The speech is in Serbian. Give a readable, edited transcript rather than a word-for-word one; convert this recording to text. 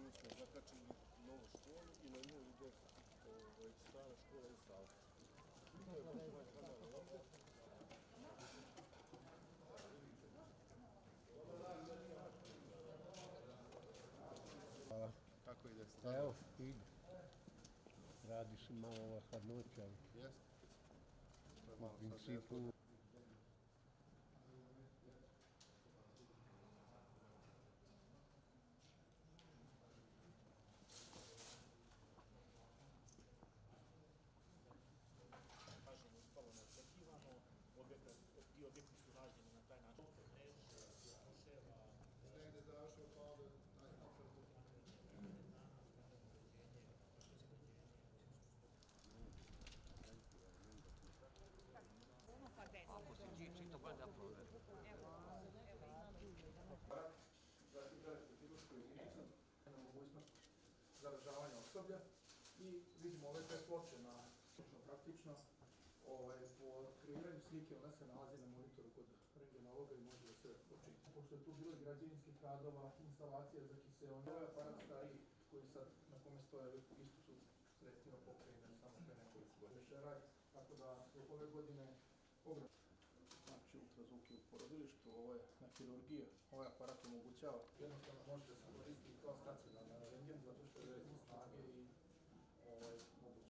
mi smo zakačili novu školu i na nju ide stara škola u Savu. Hvala. Kako ide? Evo, ide. Radi se malo ova hladnoća, ali Jeste? u principu kažemo, uspalo neočekivano, ti objekti su rađeni na taj način. Negde završio kao da Ako si čito gleda prover. Zatim gledate fizičku jedinicu, mogućnost zaražavanja osoblja i vidimo ove te ploče na praktično po kreiranju slike ona se nalazi na monitoru kod rentgenologa i može da se očita. Pošto je tu bilo građevinskih radova, instalacija za kiseonje, ovaj aparat stariji koji sad na kome stoje isto su sredstvima pokrajine samo pre nekoliko godina. Tako da je ove godine ogromno. Znači ultrazvuk je u porodilištu, ovo je na hirurgiju, ovaj aparat omogućava. Jednostavno može da se koristi kao stacionarna rentgen zato što je